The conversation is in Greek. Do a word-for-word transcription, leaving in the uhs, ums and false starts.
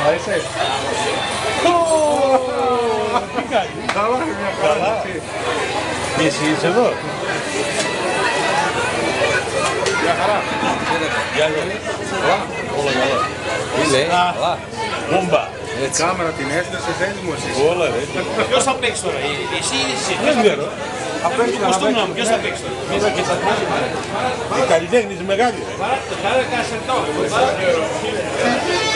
Καλά είσαι. Τι κάνεις. Καλά, μια καλά. Και εσύ είσαι εδώ. Γεια χαρά. Γεια καλά. Όλα καλά. Τι λέει, καλά. Μπόμπα. Κάμερα την έστρεψε, θέλεις μου εσύ. Όλα ρε. Ποιος θα παίξει τώρα, εσύ ή εσύ. Δεν ξέρω. Κοστούμνα μου, ποιος θα παίξει τώρα. Είδα και θα παίξει. Οι καλλιτέχνες μεγάλοι. Παρά, το κάνε κανένα σερτό.